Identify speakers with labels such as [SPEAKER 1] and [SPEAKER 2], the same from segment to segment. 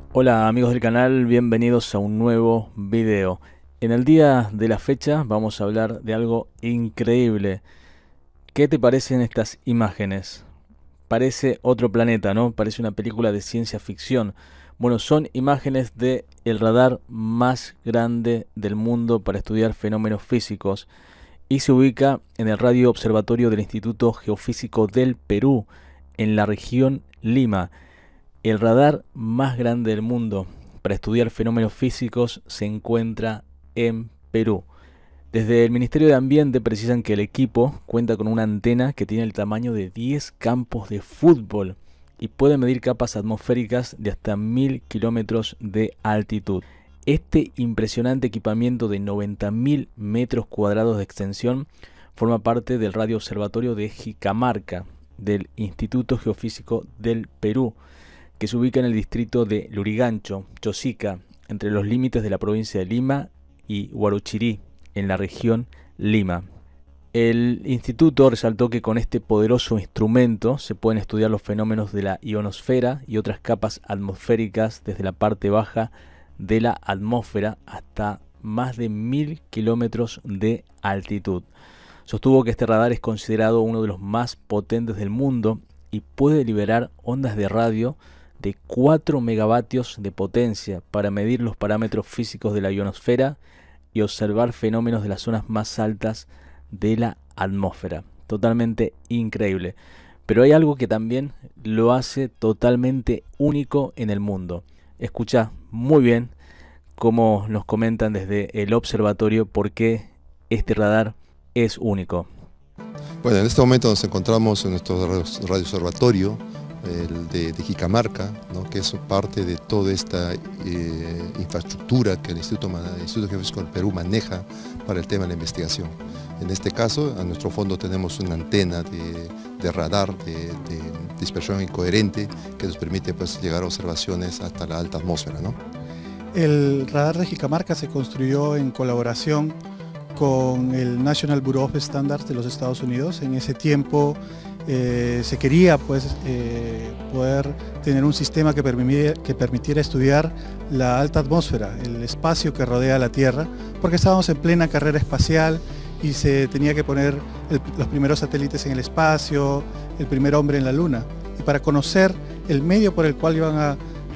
[SPEAKER 1] Hola amigos del canal, bienvenidos a un nuevo video. En el día de la fecha vamos a hablar de algo increíble. ¿Qué te parecen estas imágenes? Parece otro planeta, ¿no? Parece una película de ciencia ficción. Bueno, son imágenes de el radar más grande del mundo para estudiar fenómenos físicos y se ubica en el Radio Observatorio del Instituto Geofísico del Perú, en la región Lima. El radar más grande del mundo para estudiar fenómenos físicos se encuentra en Perú. Desde el Ministerio de Ambiente precisan que el equipo cuenta con una antena que tiene el tamaño de 10 campos de fútbol y puede medir capas atmosféricas de hasta 1000 kilómetros de altitud. Este impresionante equipamiento de 90.000 metros cuadrados de extensión forma parte del Radio Observatorio de Jicamarca del Instituto Geofísico del Perú, que se ubica en el distrito de Lurigancho, Chosica, entre los límites de la provincia de Lima y Huarochirí, en la región Lima. El instituto resaltó que con este poderoso instrumento se pueden estudiar los fenómenos de la ionosfera y otras capas atmosféricas desde la parte baja de la atmósfera hasta más de 1000 kilómetros de altitud. Sostuvo que este radar es considerado uno de los más potentes del mundo y puede liberar ondas de radio de 4 megavatios de potencia para medir los parámetros físicos de la ionosfera y observar fenómenos de las zonas más altas de la atmósfera. Totalmente increíble. Pero hay algo que también lo hace totalmente único en el mundo. Escucha muy bien cómo nos comentan desde el observatorio por qué este radar es único.
[SPEAKER 2] Bueno, en este momento nos encontramos en nuestro radio observatorio, el de Jicamarca, ¿no? Que es parte de toda esta infraestructura que el Instituto Geofísico del Perú maneja para el tema de la investigación. En este caso, a nuestro fondo tenemos una antena de radar de dispersión incoherente que nos permite, pues, llegar a observaciones hasta la alta atmósfera, ¿no?
[SPEAKER 3] El radar de Jicamarca se construyó en colaboración con el National Bureau of Standards de los Estados Unidos. En ese tiempo se quería, pues, poder tener un sistema que permitiera estudiar la alta atmósfera, el espacio que rodea la Tierra, porque estábamos en plena carrera espacial y se tenía que poner los primeros satélites en el espacio, el primer hombre en la Luna. Y para conocer el medio por el cual iban a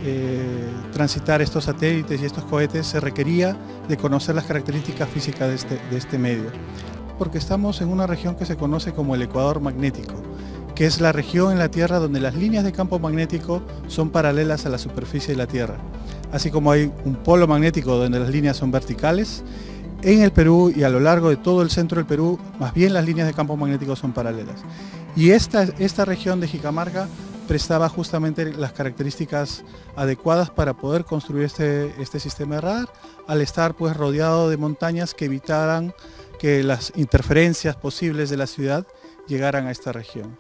[SPEAKER 3] transitar estos satélites y estos cohetes, se requería de conocer las características físicas de este medio. Porque estamos en una región que se conoce como el ecuador magnético, que es la región en la Tierra donde las líneas de campo magnético son paralelas a la superficie de la Tierra. Así como hay un polo magnético donde las líneas son verticales, en el Perú y a lo largo de todo el centro del Perú, más bien las líneas de campo magnético son paralelas. Y esta región de Jicamarca prestaba justamente las características adecuadas para poder construir este sistema de radar, al estar, pues, rodeado de montañas que evitaran que las interferencias posibles de la ciudad llegaran a esta región.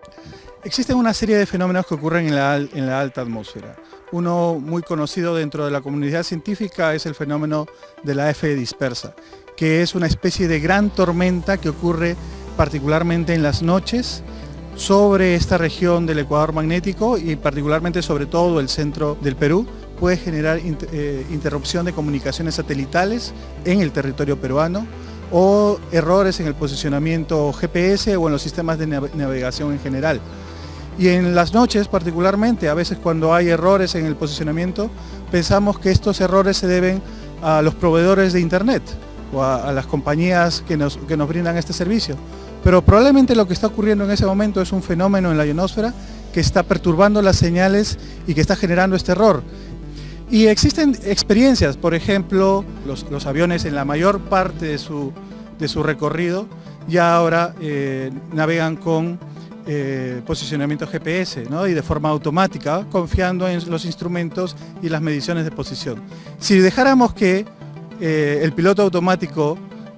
[SPEAKER 3] Existen una serie de fenómenos que ocurren en la alta atmósfera. Uno muy conocido dentro de la comunidad científica es el fenómeno de la F dispersa, que es una especie de gran tormenta que ocurre particularmente en las noches sobre esta región del ecuador magnético y particularmente sobre todo el centro del Perú. Puede generar interrupción de comunicaciones satelitales en el territorio peruano o errores en el posicionamiento GPS o en los sistemas de navegación en general. Y en las noches particularmente, a veces cuando hay errores en el posicionamiento, pensamos que estos errores se deben a los proveedores de internet o a las compañías que nos brindan este servicio. Pero probablemente lo que está ocurriendo en ese momento es un fenómeno en la ionosfera que está perturbando las señales y que está generando este error. Y existen experiencias, por ejemplo, los aviones en la mayor parte de su recorrido ya ahora navegan con posicionamiento GPS, ¿no? Y de forma automática, confiando en los instrumentos y las mediciones de posición. Si dejáramos que el piloto automático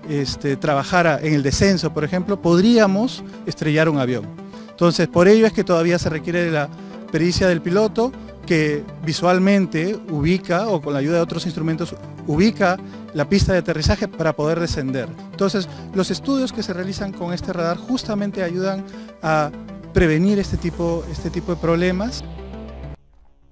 [SPEAKER 3] trabajara en el descenso, por ejemplo, podríamos estrellar un avión. Entonces, por ello es que todavía se requiere de la pericia del piloto, que visualmente ubica, o con la ayuda de otros instrumentos, ubica la pista de aterrizaje para poder descender. Entonces, los estudios que se realizan con este radar justamente ayudan a prevenir este tipo de problemas.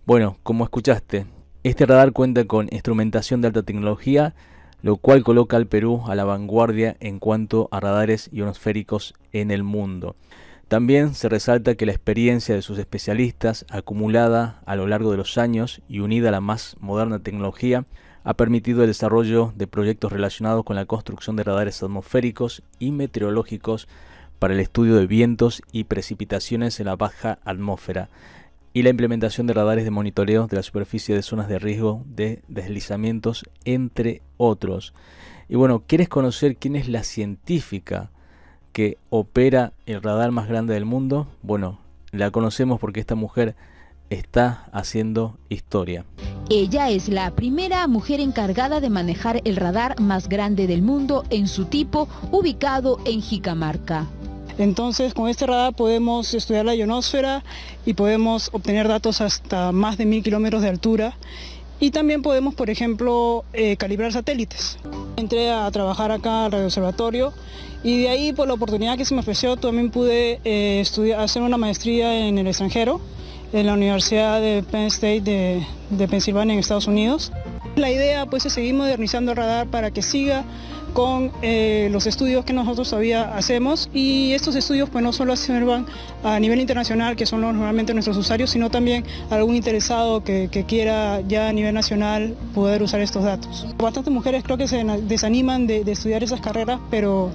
[SPEAKER 1] Bueno, como escuchaste, este radar cuenta con instrumentación de alta tecnología, lo cual coloca al Perú a la vanguardia en cuanto a radares ionosféricos en el mundo. También se resalta que la experiencia de sus especialistas, acumulada a lo largo de los años y unida a la más moderna tecnología, ha permitido el desarrollo de proyectos relacionados con la construcción de radares atmosféricos y meteorológicos para el estudio de vientos y precipitaciones en la baja atmósfera, y la implementación de radares de monitoreo de la superficie de zonas de riesgo de deslizamientos, entre otros. Y bueno, ¿quieres conocer quién es la científica que opera el radar más grande del mundo? Bueno, la conocemos porque esta mujer está haciendo historia.
[SPEAKER 4] Ella es la primera mujer encargada de manejar el radar más grande del mundo en su tipo, ubicado en Jicamarca.
[SPEAKER 5] Entonces, con este radar podemos estudiar la ionosfera y podemos obtener datos hasta más de 1000 kilómetros de altura. Y también podemos, por ejemplo, calibrar satélites. Entré a trabajar acá al radioobservatorio y de ahí, por la oportunidad que se me ofreció, también pude hacer una maestría en el extranjero, en la Universidad de Penn State de Pensilvania, en Estados Unidos. La idea pues es seguir modernizando el radar para que siga con los estudios que nosotros todavía hacemos, y estos estudios pues no solo sirvan a nivel internacional, que son normalmente nuestros usuarios, sino también a algún interesado que quiera ya a nivel nacional poder usar estos datos. Bastantes mujeres creo que se desaniman de estudiar esas carreras, pero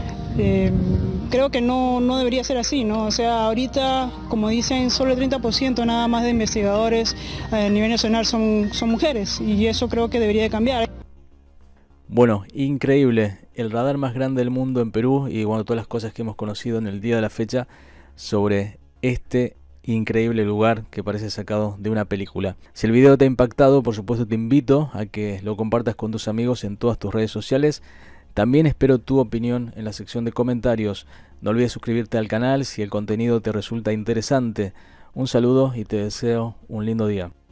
[SPEAKER 5] creo que no debería ser así, ¿no? O sea, ahorita, como dicen, solo el 30% nada más de investigadores a nivel nacional son mujeres, y eso creo que debería de cambiar.
[SPEAKER 1] Bueno, increíble, el radar más grande del mundo en Perú, y bueno, todas las cosas que hemos conocido en el día de la fecha sobre este increíble lugar que parece sacado de una película. Si el video te ha impactado, por supuesto te invito a que lo compartas con tus amigos en todas tus redes sociales. También espero tu opinión en la sección de comentarios. No olvides suscribirte al canal si el contenido te resulta interesante. Un saludo y te deseo un lindo día.